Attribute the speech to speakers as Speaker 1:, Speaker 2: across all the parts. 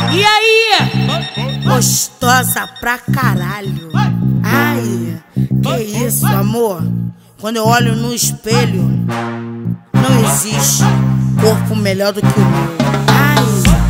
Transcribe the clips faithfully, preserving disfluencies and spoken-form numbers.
Speaker 1: E aí? Gostosa pra caralho. Ai, que isso, amor? Quando eu olho no espelho, não existe corpo melhor do que o meu. Ai.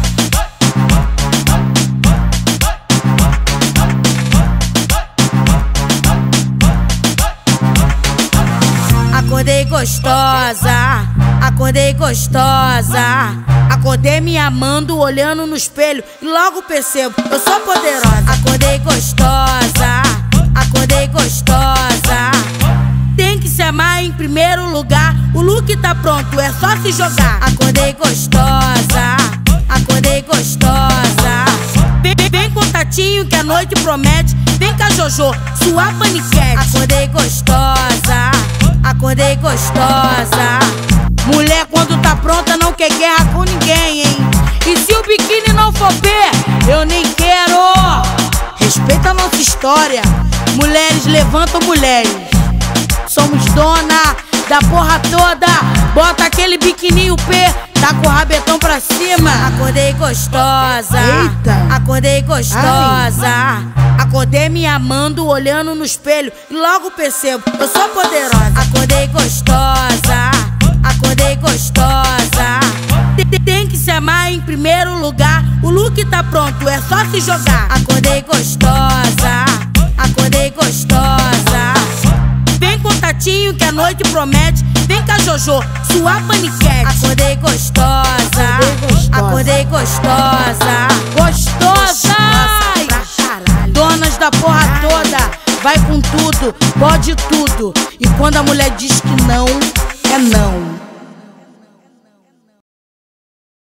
Speaker 1: Acordei gostosa, acordei gostosa. Acordei me amando, olhando no espelho e logo percebo, eu sou poderosa. Acordei gostosa, acordei gostosa. Tem que se amar em primeiro lugar. O look tá pronto, é só se jogar. Acordei gostosa, acordei gostosa. Vem, vem, vem contatinho que a noite promete. Vem cá, Jojo, sua paniquete. Acordei gostosa, acordei gostosa. Mulher quando tá pronta não quer guerra com ninguém, hein? E se o biquíni não for P, eu nem quero. Respeita a nossa história. Mulheres levantam mulheres. Somos dona da porra toda. Bota aquele biquininho P, tá com o rabetão pra cima. Acordei gostosa.
Speaker 2: Eita.
Speaker 1: Acordei gostosa. Ai. Acordei me amando, olhando no espelho e logo percebo, eu sou poderosa. Acordei gostosa, acordei gostosa. Tem que se amar em primeiro lugar. O look tá pronto, é só se jogar. Acordei gostosa, acordei gostosa. Vem contatinho que a noite promete. Vem cá, Jojo, sua paniquete. Acordei gostosa, acordei gostosa. Gostosa, donas da porra toda. Vai com tudo, pode tudo. E quando a mulher diz que não,